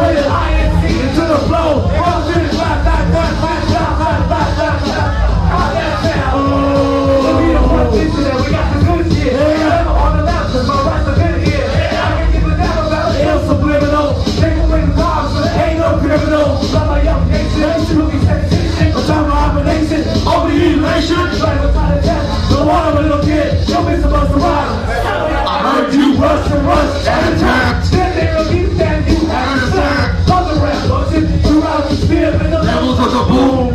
Into the flow. We got the good shit. On the left, cause my rights are good here. I can give a damn about it. It's subliminal. Take away the bombs, but there ain't no criminal. Love my young nation. You be sensation. I'm talking about operation. Over the elation. Right beside the death. No water, little kid. You'll be supposed to ride. I heard you rush and rush and attack. Then they will keep standing you and attack. On the ramp, motion. Throughout the spear. And the levels of the boom.